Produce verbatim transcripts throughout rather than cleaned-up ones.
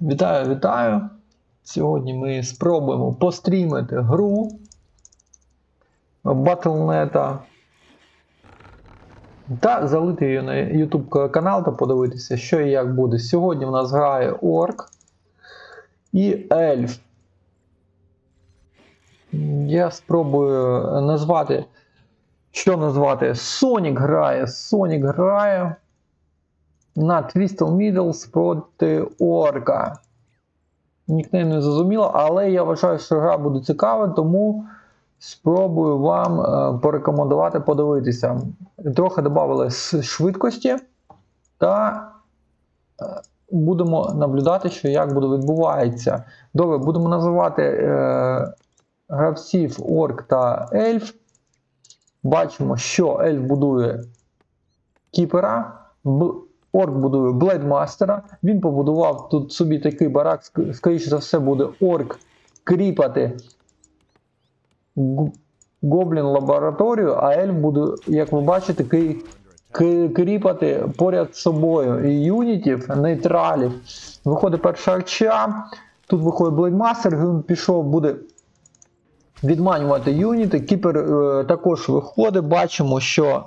Вітаю, вітаю! Сьогодні ми спробуємо пострімити гру батл точка нет та залити її на YouTube канал та подивитися, що і як буде. Сьогодні в нас грає Орк і Ельф. Я спробую назвати, що назвати. Сонік грає, Сонік грає на Twisted Metal проти Орка. Нікнейм не зрозуміло, але я вважаю, що гра буде цікава, тому спробую вам е, порекомендувати подивитися. Трохи додали швидкості та е, будемо наблюдати, що як буде відбувається. Добре, будемо називати е, гравців Орк та Ельф. Бачимо, що Ельф будує Кіпера, Орк будує Блейдмастера. Він побудував тут собі такий барак, скоріше за все буде Орк кріпати Гоблін лабораторію, а Ельф буде, як ви бачите, кріпати поряд з собою і юнітів, нейтралів. Виходить перша арча, тут виходить Блейдмастер, він пішов, буде відманювати юніти. Кіпер е, також виходить, бачимо, що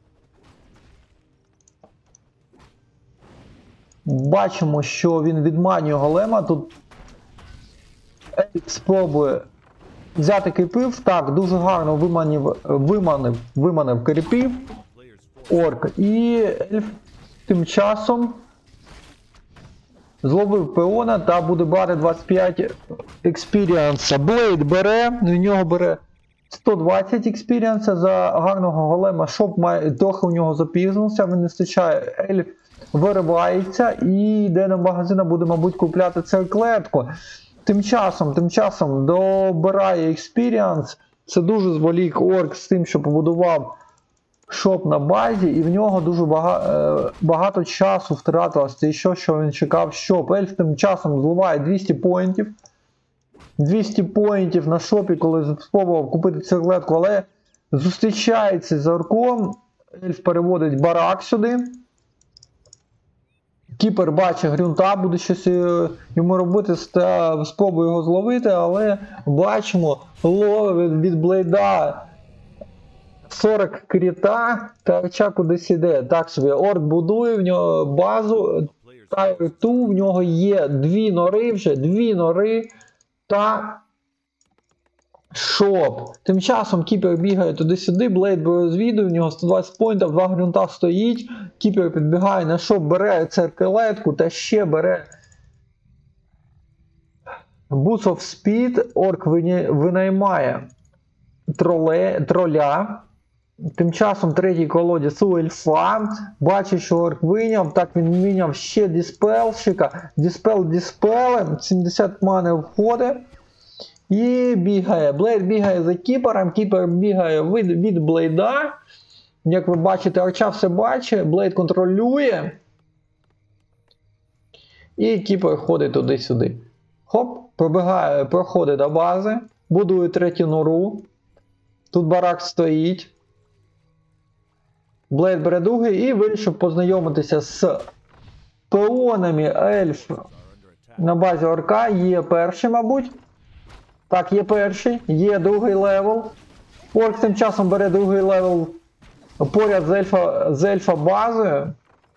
Бачимо, що він відманює голема. Тут Ельф спробує взяти кріпів. Так, дуже гарно виманив, виманив, виманив кріпів Орк. І Ельф тим часом зловив пеона та буде брати двадцять п'ять експіріанса. Блейд бере, у нього бере сто двадцять експіріанса за гарного голема. Шоп має, трохи у нього запізнився, він не вистачає. Ельф виривається і йде до магазину, буде, мабуть, купляти цю клетку. Тим часом, тим часом добирає експіріанс. Це дуже зволік Орк з тим, що побудував шоп на базі, і в нього дуже багато, багато часу втратилось. Це що, що він чекав шоп. Ельф тим часом зливає двісті поінтів. двісті поінтів на шопі, коли спробував купити цю клетку, але зустрічається з Орком. Ельф переводить барак сюди. Кіпер бачить грюнта, буде щось йому робити, спробує його зловити, але бачимо, ловить від Блейда сорок кріта, та арча кудись іде. Так собі, Орк будує, в нього базу, Тайр два, в нього є дві нори вже, дві нори та шоп. Тим часом Кіпер бігає туди-сюди, Блейд розвідує, в нього сто двадцять поінтів, два грюнта стоїть, Кіпер підбігає на шоп, бере церкелетку та ще бере Boots of Speed. Орк винаймає троле, троля. Тим часом третій колодязь у Ельфа. Бачить, що Орк виняв, так він виняв ще Діспелщика. Діспел Діспелем, сімдесят мани входить. І бігає. Блейд бігає за Кіпером, Кіпер бігає від, від Блейда. Як ви бачите, арча все бачить, Блейд контролює. І Кіпер ходить туди-сюди. Хоп, пробігає, проходить до бази, будує третю нору. Тут барак стоїть. Блейд бере другий і вирішив познайомитися з пеонами Ельф на базі Орка. Є перший, мабуть. Так, є перший, є другий левел. Орк тим часом бере другий левел поряд з ельфа, з ельфа базою.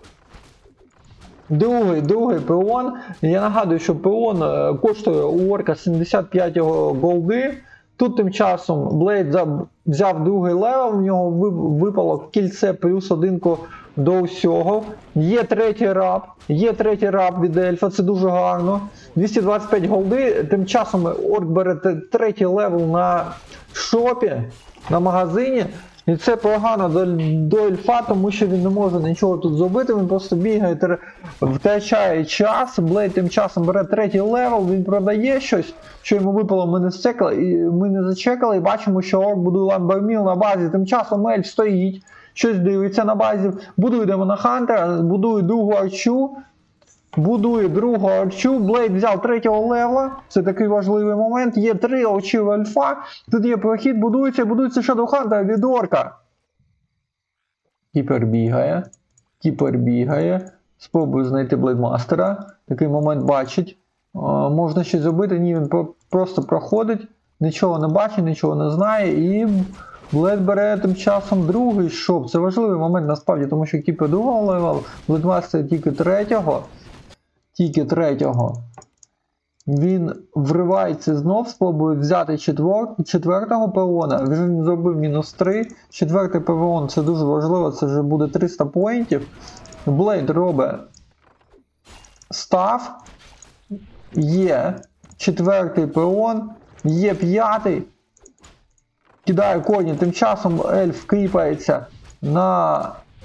Другий, другий пеон. Я нагадую, що пеон коштує у Орка сімдесят п'ять голди. Тут тим часом Блейд взяв другий левел, в нього випало кільце плюс одинку до всього. Є третій раб, є третій раб від Ельфа, це дуже гарно. двісті двадцять п'ять голди, тим часом Орк бере третій левел на шопі, на магазині. І це погано до, до Ельфа, тому що він не може нічого тут зробити, він просто бігає, втрачає час. Блейд тим часом бере третій левел, він продає щось, що йому випало, ми не зачекали, і ми не зачекали, і бачимо, що Орк будує ламберміл на базі. Тим часом Ельф стоїть, щось дивиться на базі, будує Демона Хантера, будує другу арчу, будує другу арчу, Блейд взяв третього левела, це такий важливий момент, є три арчі в Ельфа, тут є прохід, будується, будується Shadow Hunter від Орка. Кіпер бігає, Кіпер бігає, спробує знайти Блейдмастера, такий момент бачить, можна щось зробити. Ні, він просто проходить, нічого не бачить, нічого не знає, і Блейд бере тим часом другий шоп. Це важливий момент насправді, тому що Кіпер другого левел, Блейдмастер тільки третього. Тільки третього. Він вривається знов, спробує взяти четвер... четвертого пеона. Він зробив мінус три. Четвертий пеон, це дуже важливо, це вже буде триста поінтів. Блейд робить став. Є четвертий пеон. Є п'ятий. Кидає коні. Тим часом ельф кріпається на...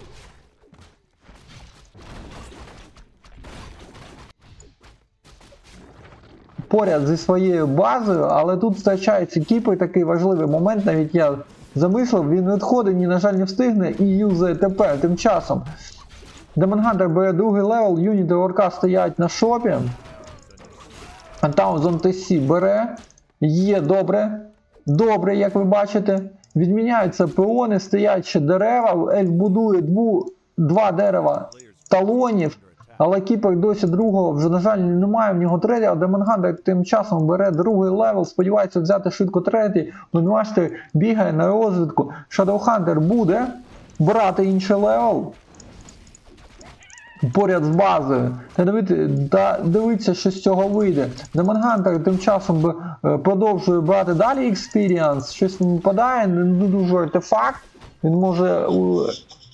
поряд зі своєю базою, але тут втрачається Кіпер, такий важливий момент, навіть я замислив, він відходить, ні, на жаль, не встигне і юзає тепер. Тим часом Demon Hunter бере другий левел, юніти орка стоять на шопі, Таунзон Ті Сі бере, є добре, добре, як ви бачите, відміняються пеони, стоять ще дерева, ельф будує дву, два дерева талонів, але Кіпер досі другого вже, на жаль, немає, в нього третій, а Demon Hunter тим часом бере другий левел, сподівається взяти швидко третій, Блейдмастер бігає на розвідку, Shadowhunter буде брати інший левел поряд з базою, та дивити, та дивиться, що з цього вийде. Demon Hunter тим часом продовжує брати далі Experience, щось не випадає, не дуже артефакт, він може у...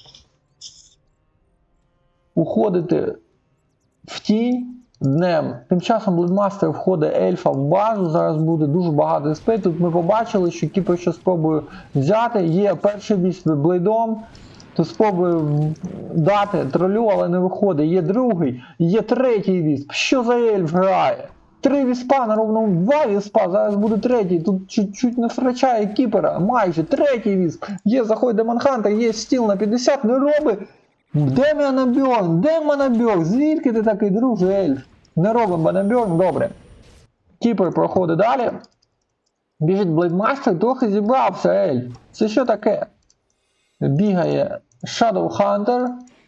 уходити в тінь днем. Тим часом Блейдмастер входить ельфа в базу, зараз буде дуже багато еспей. Тут ми побачили, що Кіпер ще спробує взяти. Є перший бій Блейдом, то спробує дати тролю, але не виходить. Є другий, є третій вісп. Що за ельф грає? Три віспа на ровному, два віспа, зараз буде третій. Тут чуть-чуть не втрачає Кіпера, майже третій вісп. Є, заходить Demon Hunter, є стіл на п'ятдесят, не робить. Де Манабьорн? Де Манабьорн? Звідки ти такий, друже ельф? Не робимо Манабьорн, добре. Кіпер проходить далі. Біжить Блейдмастер, трохи зібрався ельф. Це що таке? Бігає Shadowhunter.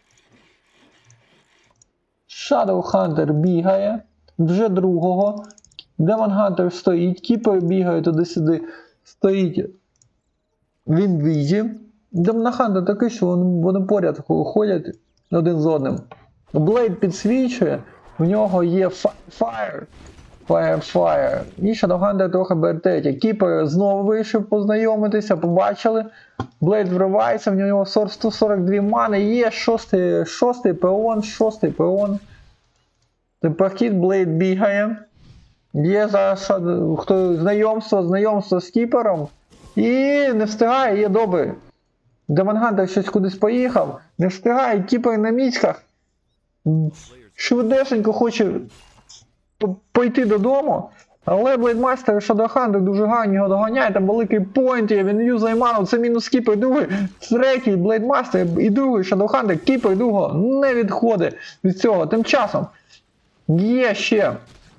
Shadowhunter бігає. Вже другого. Demon Hunter стоїть. Кіпер бігає туди-сюди. Стоїть. Він в візі. Demon Hunter такий, що вони поряд ходять один з одним. Блейд підсвічує, в нього є Fire, Fire, Fire. І Shadowhunter трохи бертетя. Кіпер знову вийшов познайомитися, побачили. Блейд вривається, в нього сто сорок дві мани, є шостий, шостий пеон, шостий пеон. Тепер хід Блейд бігає. Є зараз хто знайомство, знайомство з Кіпером. І не встигає, є добрий. Demon Hunter щось кудись поїхав, не встигає, Кіпер на міцьках. Швидесенько хоче пойти додому, але Блейдмастер і Shadowhunter дуже гарно його доганяє, там великий пойнт є, він юзає ману, це мінус Кіпер, другий, третій Блейдмастер і другий Shadowhunter, Кіпер другого не відходить від цього. Тим часом є ще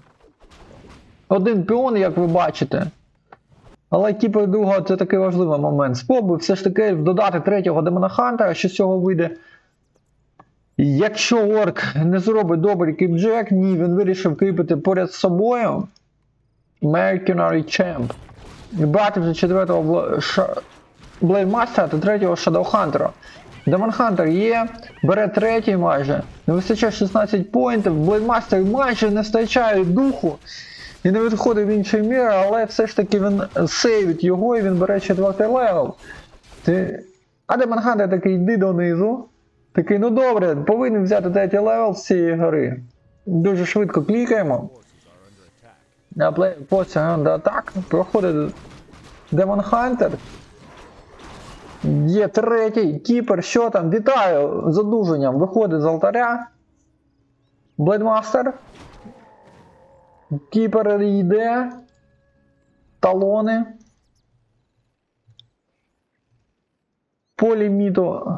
один піон, як ви бачите. Але Кіпер другого це такий важливий момент. Спробуй все ж таки додати третього Demon Hunter, що з цього вийде. Якщо орк не зробить добрий кріпджек, ні, він вирішив кріпити поряд з собою Mercenary Champ. І брати вже четвертого Блейдмастера та третього Shadowhunter. Demon Hunter є, бере третій майже. Не вистачає шістнадцять поінтів, Блейдмастер майже не втрачає духу. І не відходить в інший мір, але все ж таки він сейвить його і він бере четвертий левел. Ти... А Demon Hunter такий, йди донизу. Такий, ну добре, повинен взяти третій левел з цієї гори. Дуже швидко клікаємо. На плей, посяган до атак. Проходить Demon Hunter. Є третій, Кіпер, що там? Вітаю з одужанням. Виходить з алтаря. Блейдмастер. Кіпер йде. Талони. По ліміту.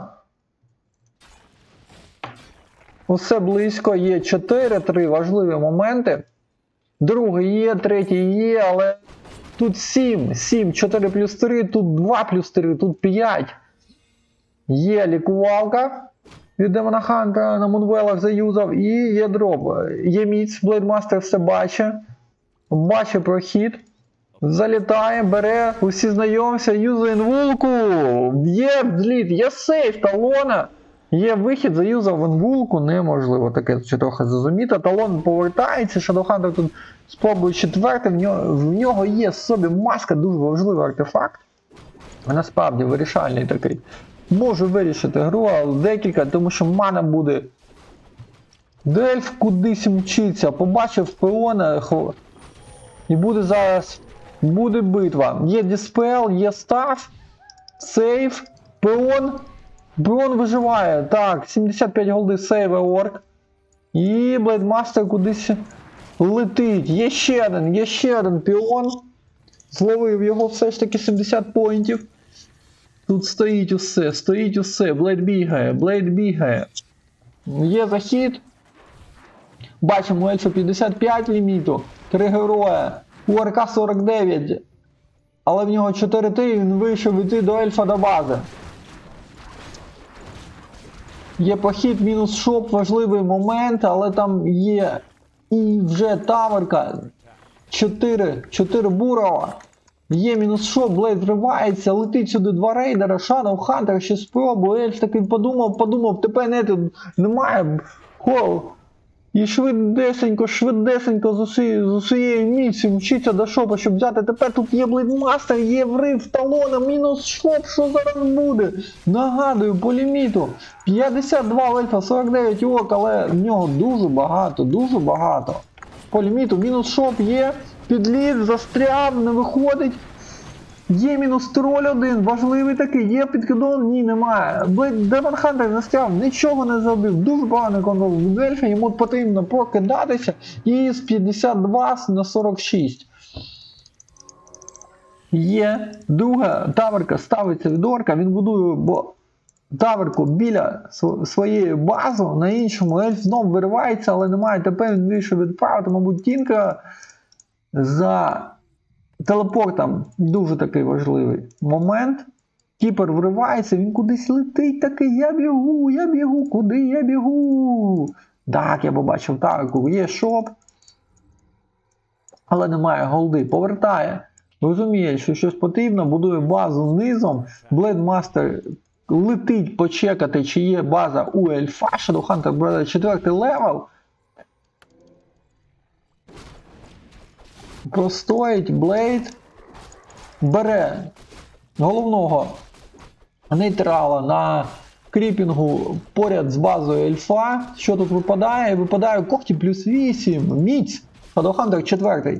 Усе близько, є чотири три важливі моменти. Другий є, третій є, але тут сім, сім, чотири плюс три, тут два плюс три, тут п'ять. Є лікувалка. від Демона Хантера на Мунвелах заюзав. І є дроп. Є міць, Блейдмастер все бачить. Бачить прохід. Залітає, бере, усі знайомся, юзає інвулку. Є взліт, є сейф талона. Є вихід, заюзав інвулку, неможливо таке чи трохи зрозуміти. Талон повертається, Shadowhunter тут спробує четверте, в нього, в нього є в собі маска, дуже важливий артефакт. Насправді вирішальний такий. Може вирішити гру, але декілька, тому що мана буде. Дельф кудись мчиться, побачив пеона, і буде зараз, буде битва. Є диспел, є став, сейф, пеон. Пеон виживає. Так, сімдесят п'ять голди сейве орк. І Блейдмастер кудись летить. Є ще один, є ще один піон. Зловив його все ж таки сімдесят поінтів. Тут стоїть усе, стоїть усе. Блейд бігає, Блейд бігає. Є захід. Бачимо Ельфа п'ятдесят п'ять ліміту. Три героя. У Орка сорок дев'ять. Але в нього чотири Т, він вийшов іти до Ельфа до бази. Є похід, мінус шоп, важливий момент, але там є і вже таверка. чотири, чотири бурова. Є мінус шоп, Блейд зривається, летить сюди два рейдера, Shadowhunter ще спробує, Ельф такий подумав, подумав, тепер не тут немає. Хо. І швидесенько, швидесенько з, усі, з усієї місії мчиться до шопа, щоб взяти. Тепер тут є Блейдмастер, є врив талона, мінус шоп, що зараз буде? Нагадую, по ліміту. п'ятдесят два Ельфа, сорок дев'ять орк, але в нього дуже багато, дуже багато. По ліміту, мінус шоп є, підліт, застряв, не виходить. Є мінус троль один, важливий такий, є підкидон, ні, немає. Демон Хантер застряв, нічого не зробив, дуже поганий контроль від Ельфа, йому потрібно прокидатися і з п'ятдесят два на сорок шість. Є друга таверка, ставиться від орка, він будує бо таверку біля своєї бази, на іншому Ельф знову виривається, але немає ТП, він вирішив відправити, мабуть, Тінка за... телепортом. Дуже такий важливий момент. Кіпер вривається, він кудись летить такий, я бігу, я бігу, куди я бігу. Так, я побачив таверку, є шоп. Але немає голди, повертає. Розуміє, що щось потрібно, будує базу низом. Блейдмастер летить почекати, чи є база у Ельфа. Shadowhunter бере четвертий левел. Простоїть, Блейд бере головного нейтрала на кріпінгу поряд з базою Ельфа. Що тут випадає? Випадає когті плюс вісім, міць, Shadowhunter четвертий.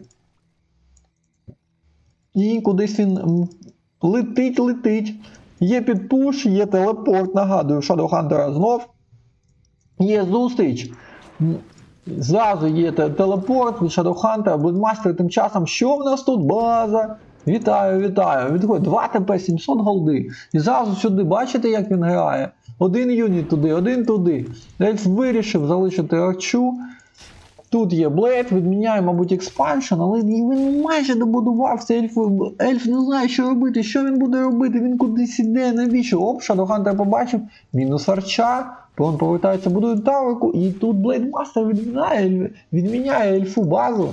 І кудись він летить, летить. Є підпуш, є телепорт, нагадую, Shadowhunter знов. Є зустріч. Зразу є телепорт від Shadowhunter, Блейдмастер тим часом, що в нас тут? База. Вітаю, вітаю. Відходить два ТП, сімсот голди. І зразу сюди, бачите, як він грає? Один юніт туди, один туди. Ельф вирішив залишити арчу. Тут є Блейд, відміняє, мабуть, експаншн, але він майже добудувався. Ельф, Ельф не знає, що робити, що він буде робити, він кудись іде, навіщо? Оп, Shadowhunter побачив, мінус арча. Він повертається, будує таверку, і тут Блейдмастер відміняє, відміняє Ельфу базу.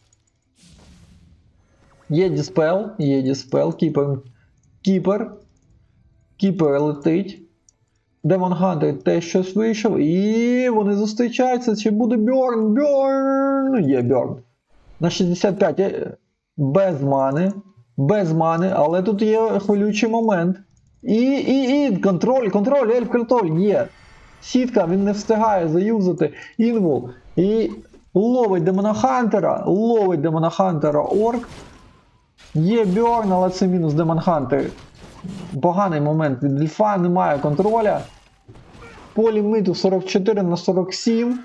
Є диспел, є диспел, кіпер, кіпер, кіпер летить. Демон Хантер теж щось вийшов, і вони зустрічаються, чи буде Бьорн, Бьорн, є Бьорн. На шістдесят п'ять, без мани, без мани, але тут є хвилюючий момент. І, і, і, контроль, контроль, Ельф контроль є. Сітка, він не встигає заюзати інвул. І ловить Демона Хантера, ловить Демона Хантера орк. Є Бьорн, але це мінус Демон Хантер. Поганий момент від Ельфа, немає контроля. По ліміту сорок чотири на сорок сім.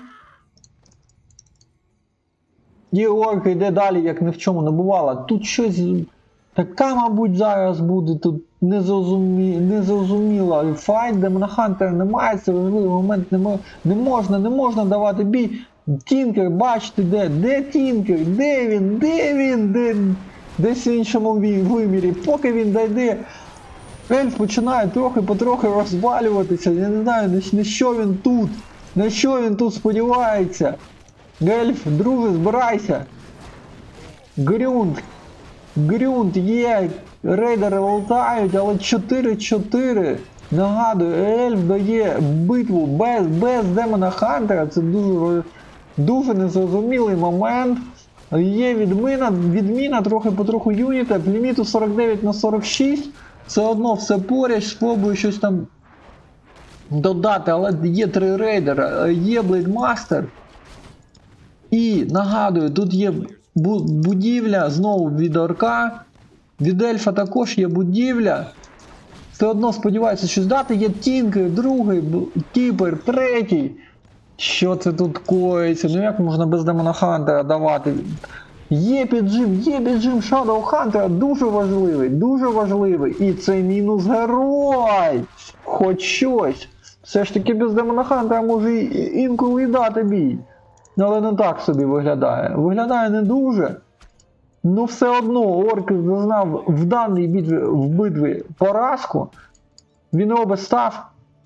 І орк йде далі, як ні в чому не бувало. Тут щось така, мабуть, зараз буде тут незрозумі... незрозуміло. Файт, Демона Хантера немає, це важливий момент, не, мо... не можна, не можна давати бій. Тінкер, бачите, де? Де Тінкер? Де він? Де він? Де... Десь в іншому вимірі. Поки він дойде Ельф починає трохи-потрохи розвалюватися. Я не знаю, на, на що він тут. На що він тут сподівається. Ельф, друже, збирайся. Грюнт. Грюнт є. Рейдери лутають, але чотири чотири. Нагадую, Ельф дає битву без, без демона Хантера. Це дуже, дуже незрозумілий момент. Є відміна, відміна трохи-потроху юніта. В ліміту сорок дев'ять на сорок шість. Все одно все поряд, спробую щось там додати, але є три рейдера, є Блейдмастер. І нагадую, тут є будівля знову від орка, від ельфа також є будівля. Все одно сподіваюся, що здати є Тінкер, другий, Кіпер, третій. Що це тут коїться? Ну як можна без демона Хантера давати? Є піджим, є піджим Shadow Hunter, дуже важливий, дуже важливий. І це мінус герой. Хоч щось. Все ж таки без демона Хантера може інколи і дати бій. Але не так собі виглядає. Виглядає не дуже. Ну все одно орк зазнав в даній битві, в битві поразку. Він робить став.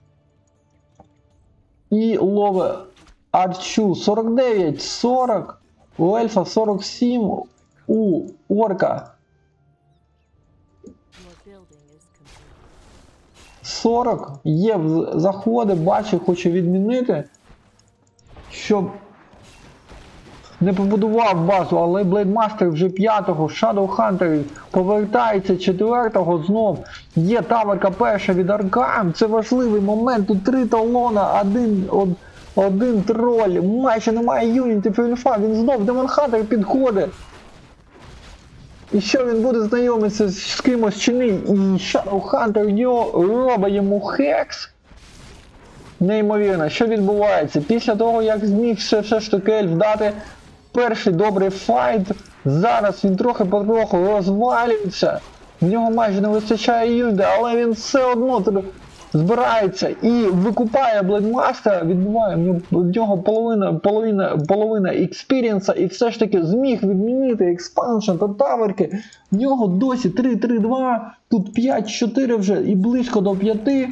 І ловить арчу сорок дев'ять сорок. У ельфа сорок сім, у орка сорок. Є заходи, бачу, хоче відмінити, щоб не побудував базу, але Блейдмастер вже п'ятого, Shadow Hunter повертається четвертого, знов є таверка перша від Аркам, це важливий момент, тут три талона, один, один Один троль, майже немає юнітів ельфа, він знов Демон Хантер підходить. І що він буде знайомитися з кимось чи ні? І Shadow Hunter робить йому хекс. Неймовірно, що відбувається? Після того, як зміг все, все ж таки ельф дати перший добрий файт, зараз він трохи-потроху розвалюється. В нього майже не вистачає юніти, але він все одно збирається і викупає Блейдмастера, відбуває в нього половина, половина, половина експірієнса і все ж таки зміг відмінити експаншн та таверки. В нього досі три три два, тут п'ять чотири вже і близько до п'яти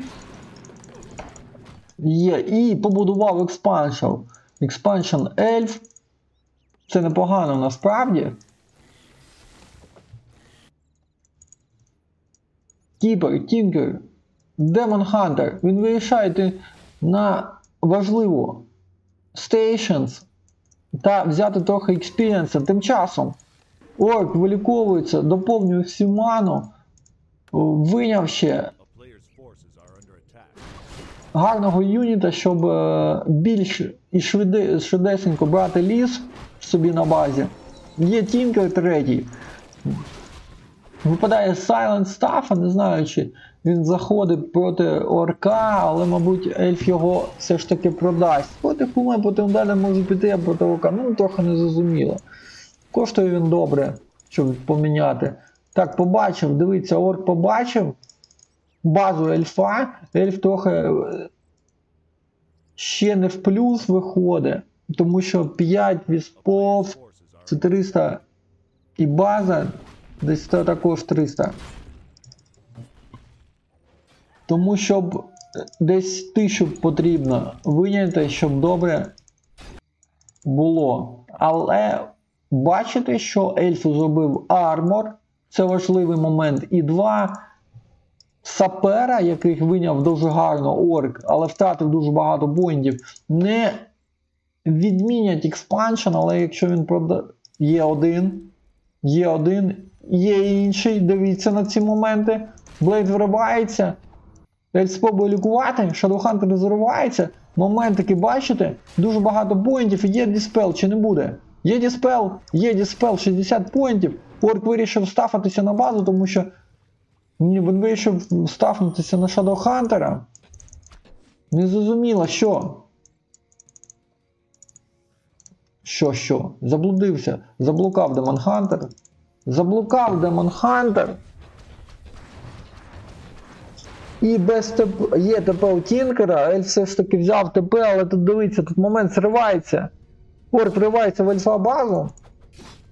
є. І побудував експаншн. Експаншн ельф. Це непогано насправді. Кіпер, Тінкер, Демон Хантер, він вирішає на важливу Stations та взяти трохи експірієнса. Тим часом орк виліковується, доповнює всю ману, виняв ще гарного юніта, щоб більш і швиде, швидесенько брати ліс собі на базі. Є Тінкер третій. Випадає Silent Staff, не знаю, чи він заходить проти орка, але, мабуть, ельф його все ж таки продасть. Проти хума, потім далі може піти, а проти орка. Ну, трохи не зрозуміло. Коштує він добре, щоб поміняти. Так, побачив, дивіться, орк побачив базу ельфа. Ельф трохи ще не в плюс виходить, тому що п'ять віспов, це триста і база. Десь це також триста. Тому щоб десь тисячу потрібно виняти, щоб добре було. Але бачите, що ельф зробив армор. Це важливий момент. І два сапера, яких виняв дуже гарно орк, але втратив дуже багато поінтів, не відмінять експаншн, але якщо він продає... Є один. Є один. Є інший, дивіться на ці моменти. Блейд виривається. Ельф спробує лікувати, Shadow Hunter заривається. Моментики, бачите? Дуже багато поінтів. Є діспел, чи не буде? Є діспел, є діспел, шістдесят поінтів. Орк вирішив стафатися на базу, тому що він вирішив стафнутися на Shadow Hunter. Не зрозуміло, що? Що, що? Заблудився. Заблукав Демон Хантер. Заблукав Демон Хантер. І без ТП... Є ТП у Тінкера, ельф все ж таки взяв ТП, але тут дивіться, тут момент зривається. Орк вривається в ельфа базу.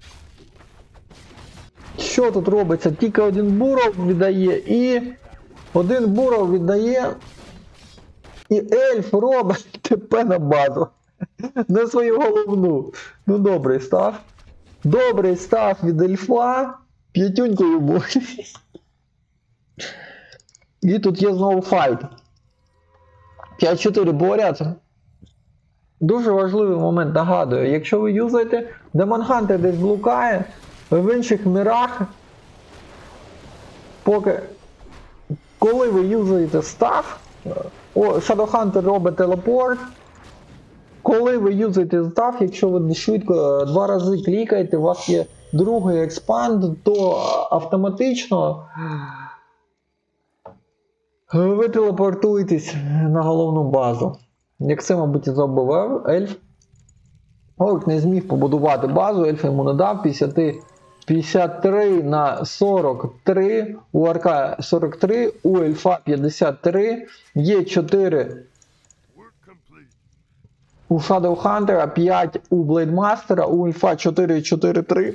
Що тут робиться? Тільки один буров віддає і Один буров віддає. І ельф робить ТП на базу. На свою головну. Ну добрий став. Добрий став від ельфа. П'ятюнькою бой. І тут є знову файт. п'ять чотири борються. Дуже важливий момент, нагадую. Якщо ви юзаєте, Демон Хантер десь блукає, в інших мірах, поки, коли ви юзаєте став, о, Shadowhunter робить телепорт, коли ви юзаєте став, якщо ви швидко два рази клікаєте, у вас є другий експанд, то автоматично ви телепортуєтесь на головну базу. Як це, мабуть, і зробив ельф. Орк не зміг побудувати базу, ельф йому не дав. п'ятдесят три на сорок три, у Орка сорок три, у ельфа п'ятдесят три, є чотири у Shadowhunter, п'ять у Блейдмастера, у ельфа чотири чотири три.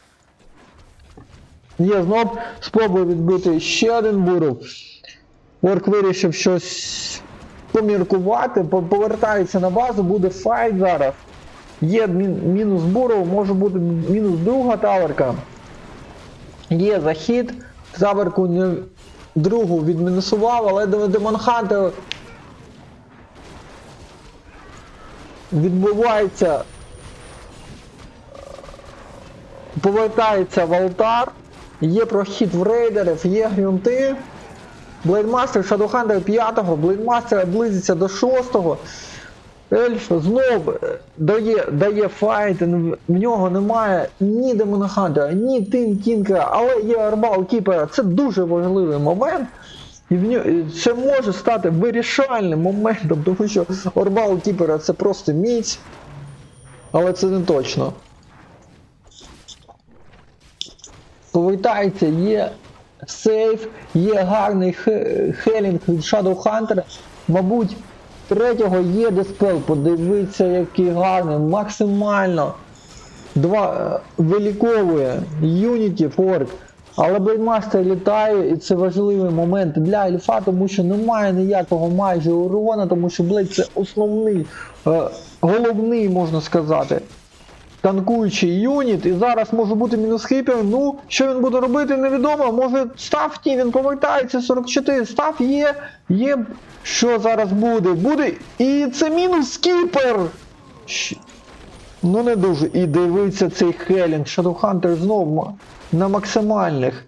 Є знов спробує відбити ще один буров. Орк вирішив щось поміркувати, повертається на базу, буде файт зараз. Є мінус буров, може бути мінус друга таверка. Є захід, таверку не, другу відмінусував, але Демон Хантер відбувається, повертається в алтар, є прохід в рейдерів, є грюнти. Блейдмастер, Shadowhunter п'ятого, Блейдмастер близиться до шостого. Ельф знов дає, дає файт, в нього немає ні Демона Хантера, ні Тім Кінкера, але є Арбал Кіпера. Це дуже важливий момент. І в нього, це може стати вирішальним моментом, тому що Арбал Кіпера це просто міць. Але це не точно. Повертається, є сейф, є гарний хелінг від Shadowhunter. Мабуть, третього є диспел, подивіться, який гарний, максимально два виліковує юніті форк, але Блейдмастер літає, і це важливий момент для ельфа, тому що немає ніякого майже урона, тому що Блейд це основний, е, головний, можна сказати, танкуючий юніт, і зараз може бути мінус хіпер. Ну, що він буде робити, невідомо. Може став ті, він повертається, сорок чотири, став є, є, що зараз буде, буде, і це мінус кіпер. Ну не дуже, і дивиться цей хелінг, Shadowhunter знову на максимальних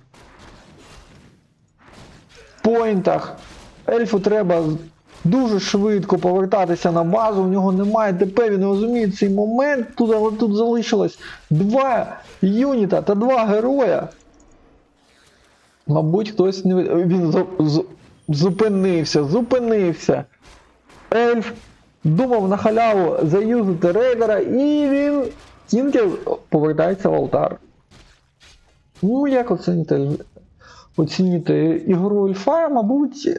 поінтах. Ельфу треба дуже швидко повертатися на базу, у нього немає ТП, він розуміє цей момент, тут, але тут залишилось два юніта та два героя. Мабуть, хтось не... Він з... З... зупинився, зупинився. Ельф думав на халяву заюзати рейдера, і він тільки повертається в алтар. Ну, як оцінити, оцінити ігру ельфа, мабуть,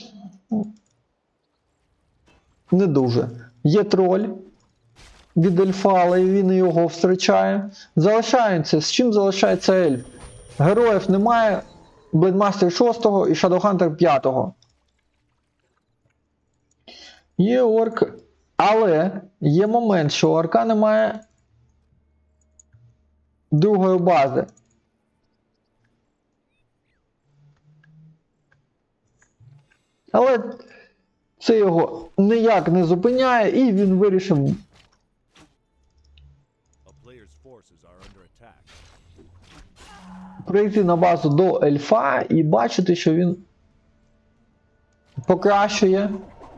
не дуже. Є троль від ельфа, але він його втрачає. Залишається, з чим залишається ельф? Героїв немає, Блейдмастер шостого і Shadowhunter п'ятого. Є орк, але є момент, що у орка немає другої бази. Але це його ніяк не зупиняє, і він вирішив прийти на базу до ельфа і бачити, що він покращує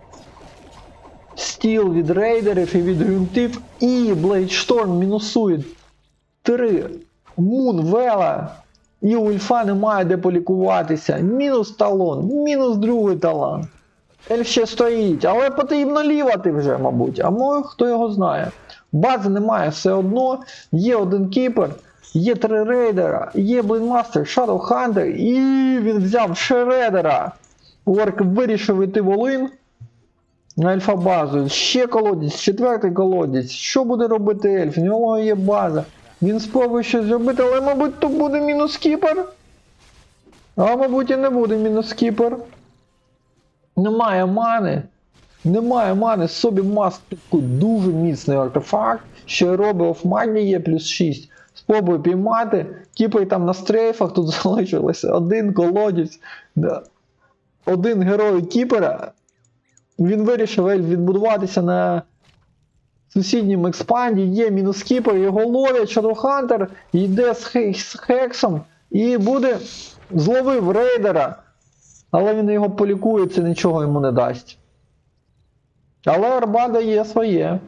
стіл від рейдерів і від гюнтів, і Блейдшторм мінусує три Мунвела, і у ельфа немає де полікуватися. Мінус талон, мінус другий талант. Ельф ще стоїть, але потрібно лівати вже, мабуть, а може хто його знає. Бази немає все одно, є один кіпер, є три рейдера, є Блейдмастер, Shadowhunter, і він взяв Шредера. Орк вирішив йти волин на ельфа-базу. Ще колодязь, четвертий колодязь. Що буде робити ельф? У нього є база. Він спробує щось зробити, але, мабуть, то буде мінус кіпер. А мабуть і не буде мінус кіпер. Немає мани. Немає мани, собі маск такий дуже міцний артефакт. Ще робить офмані є плюс шість. Спробую піймати. Кіпер там на стрейфах, тут залишилося один колодязь. Да. Один герой кіпера. Він вирішив відбудуватися на сусідньому експанді. Є мінус кіпер, його ловять, Shadowhunter йде з, хе з хексом і буде зловив рейдера. Але він його полікує, це нічого йому не дасть. Але Арбада є своє.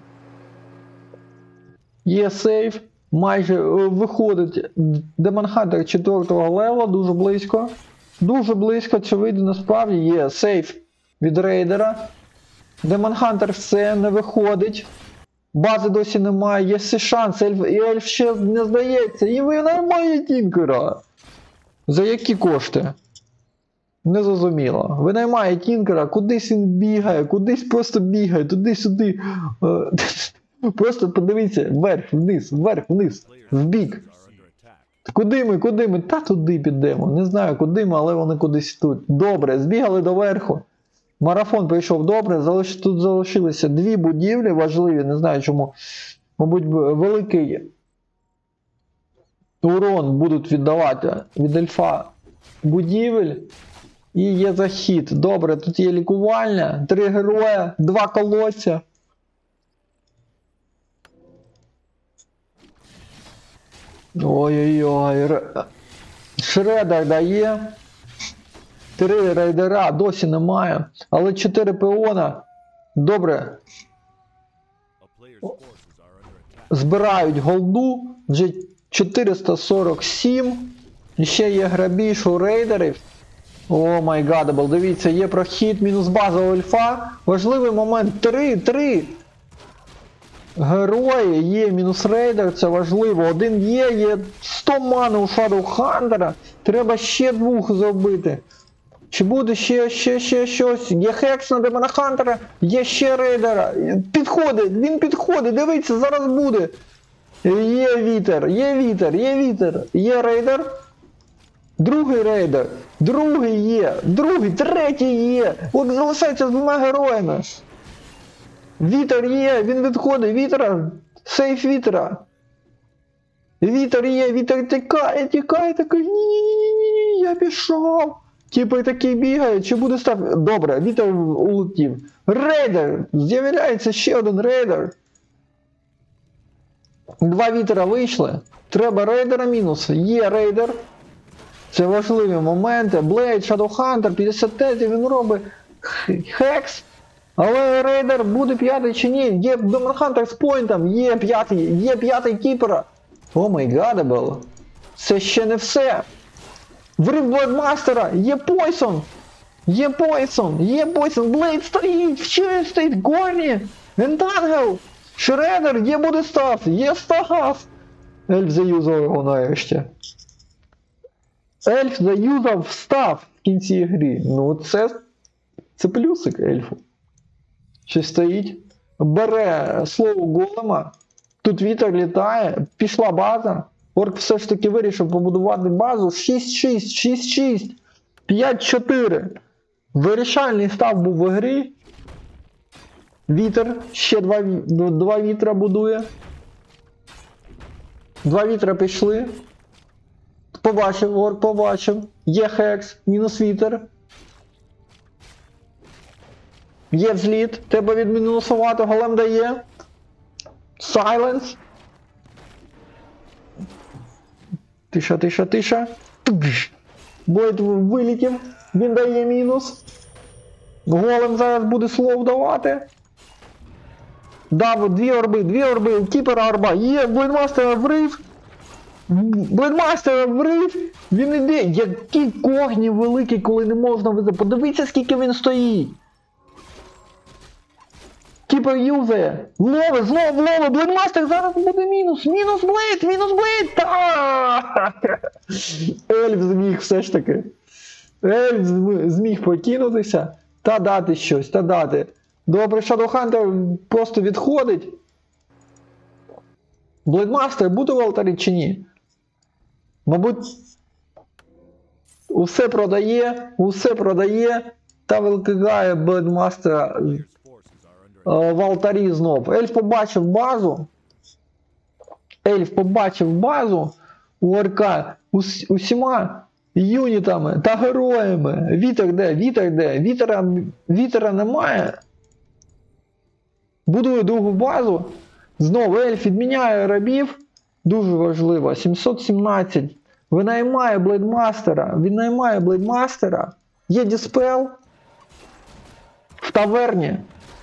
Є сейф. Майже виходить Demon Hunter четвертого левела, дуже близько. Дуже близько, чи вийде насправді. Є сейф від рейдера. Demon Hunter все, не виходить. Бази досі немає, є все шанс, ельф, і ельф ще не здається. І ви немає Тінкера. За які кошти? Не зрозуміло. Винаймає Тінкера, кудись він бігає, кудись просто бігає, туди-сюди. Просто подивіться, вверх, вниз, вверх, вниз, вбік. Куди ми, куди ми? Та туди підемо. Не знаю куди ми, але вони кудись тут. Добре, збігали до верху. Марафон прийшов добре, залиш... тут залишилися дві будівлі важливі, не знаю чому. Мабуть, великий урон будуть віддавати від ельфа будівель. І є захід. Добре, тут є лікувальня, три героя, два колодця. Ой-ой-ой. Шредер дає. Три рейдера досі немає. Але чотири піона. Добре. Збирають голду. Вже чотириста сорок сім. І ще є грабіж у рейдерів. О май гадабл. Дивіться, є прохід мінус база у ельфа. Важливий момент. Три, три. Герої, є мінус рейдер, це важливо. Один є, є сто мани у Shadowhunter. Треба ще двох зробити. Чи буде ще, ще, ще щось? Є хекс на Demon Hunter, є ще рейдера. Підходить, він підходить, дивіться, зараз буде. Є вітер, є вітер, є вітер, є рейдер. Другий рейдер, другий є, другий, третій є. От залишається з двома героями. Вітер є, він відходить, вітера, сейф вітера. Вітер є, вітер тікає, тікає, такий, ні-ні-ні, я пішов. Типи такий бігає, чи буде став... Добре, вітер улетів. Рейдер, з'являється ще один рейдер. Два вітера вийшли. Треба рейдера мінус. Є рейдер. Це важливі моменти. Блейд, Shadowhunter, п'ятдесят п'ять, він робить хекс. Але рейдер буде п'ятий чи ні? Є Demon Hunter з поінтом, є п'ятий, є п'ятий кіпера. О май гадабл. Це ще не все. Врив Блейдмастера, є Пойсон. Є Пойсон, є Пойсон. Блейд стоїть, ще стоїть Горні. Ентангел. Шредер, є буде став, є став. Ельф заюзав його нарешті. Ельф заюзав став в кінці гри. Ну це, це плюсик ельфу. Ще стоїть. Бере слово голема. Тут вітер літає. Пішла база. Орк все ж таки вирішив побудувати базу. шість шість, шість шість, п'ять чотири. Вирішальний став був в грі. Вітер. Ще два, два вітра будує. Два вітра пішли. Побачив, орк побачив. Є хекс, мінус вітер. Є взліт, треба відмінусувати, голем дає. Сайленс. Тиша, тиша, тиша. Бойт вилетів, він дає мінус. Голем зараз буде слов давати. Дав дві орби, дві орби, кіпера орба. Є, Блейдмастера врив. Блейдмастера врив. Він іде. Який когні великий, коли не можна визити. Подивіться, скільки він стоїть. Кіпер юзає. Лови, злов, лови. Блейдмастер зараз буде мінус. Мінус Блейд, мінус Блейд. Ельф зміг все ж таки. Ельф зміг покинутися. Та дати щось, та дати. Добре, Shadowhunter просто відходить. Блейдмастер буде в алтарі чи ні? Мабуть... усе продає, усе продає, та викликає Блейдмастера в алтарі знов. Ельф побачив базу. Ельф побачив базу у Орка ус, усіма юнітами та героями. Вітер де? Вітер де? Вітера, вітера немає. Будує другу базу. Знову Ельф відміняє рабів. Дуже важливо. сімсот сімнадцять. Винаймає Блейдмастера. Винаймає Блейдмастера. Є Діспел. В таверні.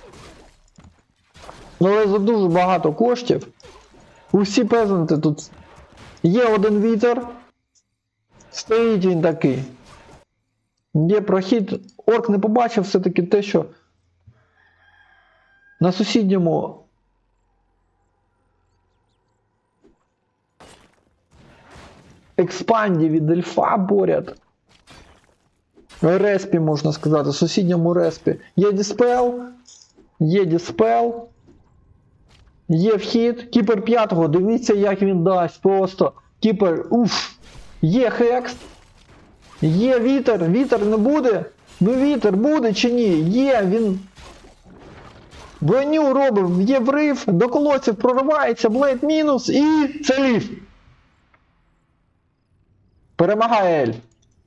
Але за дуже багато коштів. Усі пезанти тут. Є один вітер. Стоїть він такий. Є прохід. Орк не побачив все-таки те, що на сусідньому експанді від Ельфа поряд. Респі, можна сказати, сусідньому респі. Є Діспел. Є Діспел. Є вхід. Кіпер п'ятого. Дивіться, як він дасть. Просто. Кіпер. Уф. Є Хекс. Є вітер. Вітер не буде. Ну вітер буде чи ні? Є. Він броню робив. Є врив. До колодців проривається. Блейд мінус. І це ліфт. Перемагає Ельф.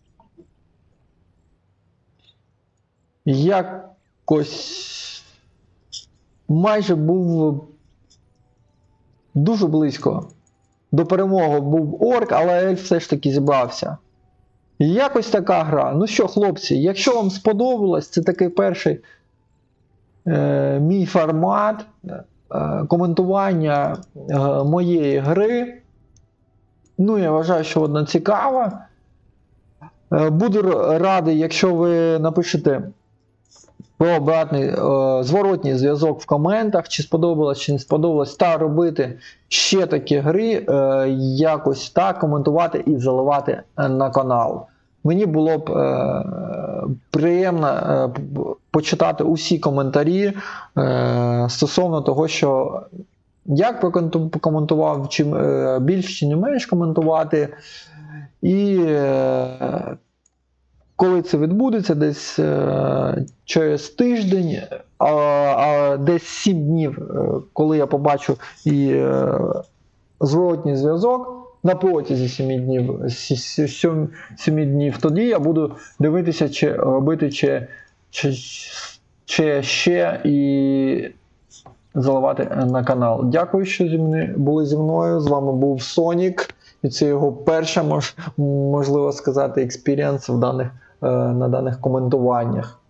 Якось майже був дуже близько до перемоги був Орк, але Ельф все ж таки зібрався. І якось така гра. Ну що, хлопці, якщо вам сподобалось, це такий перший е, мій формат е, коментування е, моєї гри. Ну, я вважаю, що вона цікава. Е, буду радий, якщо ви напишете про обратний, е, зворотній зв'язок в коментах, чи сподобалось, чи не сподобалось, та робити ще такі гри, е, якось так коментувати і заливати на канал. Мені було б е, приємно е, почитати усі коментарі е, стосовно того, що як прокоментував, чи е, більш чи не менш коментувати, і е, коли це відбудеться, десь е, через тиждень, а, а десь сім днів, е, коли я побачу і е, зворотній зв'язок на протязі семи днів, семи днів, тоді я буду дивитися, чи робити чи, чи, чи ще і заливати на канал. Дякую, що зі мною, були зі мною. З вами був Сонік. І це його перша, мож, можливо сказати, експірієнс в даних, е, на даних коментуваннях.